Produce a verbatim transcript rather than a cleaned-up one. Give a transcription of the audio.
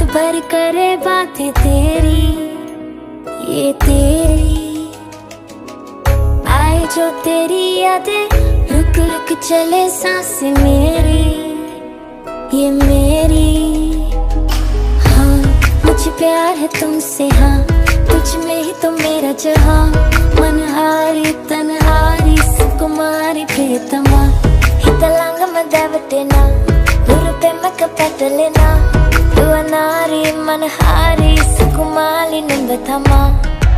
पर करे बातें तेरी, ये तेरी आए जो तेरी यादें, रुक रुक चले सांसें मेरी, ये मेरी। हाँ मुझे प्यार है तुमसे, हाँ तुझ में ही तो मेरा जहाँ। मनहारी तनहारी सुकुमारी प्रियतमा, हितलांग मदावटेना हुरुपे मकपटलेना, युवा नारी मनहारी सुकुमारी निंबतमा।